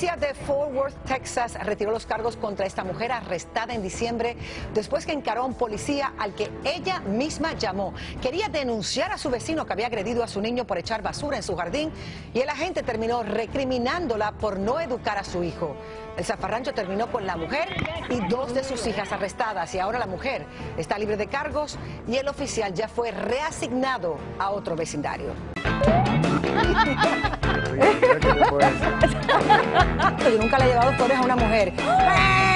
policía de Fort Worth, Texas, retiró los cargos contra esta mujer arrestada en diciembre después que encaró a un policía al que ella misma llamó. Quería denunciar a su vecino que había agredido a su niño por echar basura en su jardín y el agente terminó recriminándola por no educar a su hijo. El zafarrancho terminó con la mujer y 2 de sus hijas arrestadas y ahora la mujer está libre de cargos y el oficial ya fue reasignado a otro vecindario. Yo nunca le he llevado flores a una mujer.